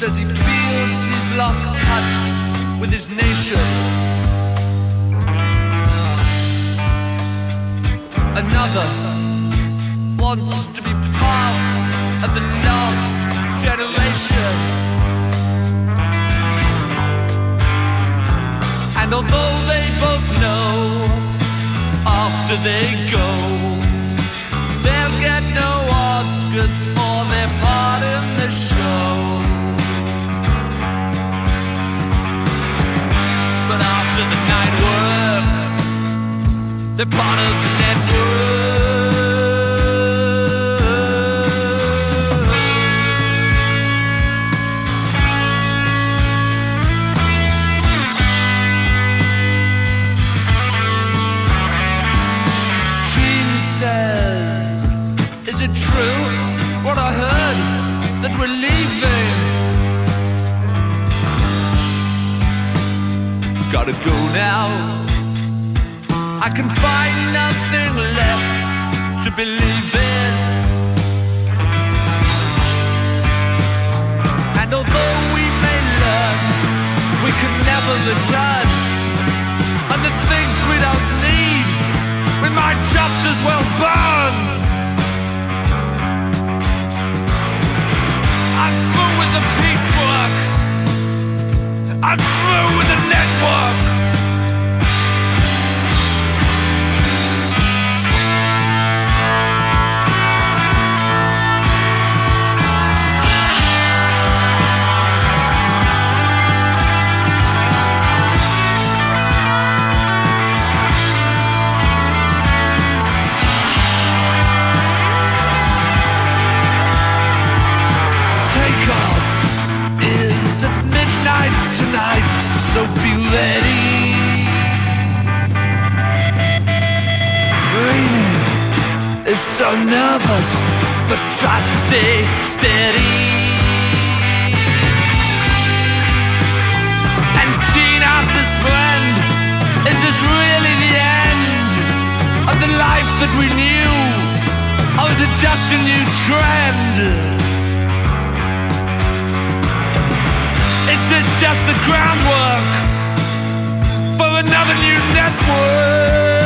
says he feels he's lost touch with his nation. Another wants to be part of the last generation. And although they both know after they go, they'll get no Oscars for their part in the show. But after the night work, they're part of the network. Gene says, is it true what I heard, that we're leaving? Gotta go now, I can find nothing left to believe in. And although we may learn, we can never return. And the things we don't need, we might just as well burn. I'm through with the piecework, I'm through with the network. Tonight, so be ready. Raining is so nervous, but tries to stay steady. And Gene asked his friend, is this really the end of the life that we knew? Or is it just a new trend? Is this just the groundwork for another new network?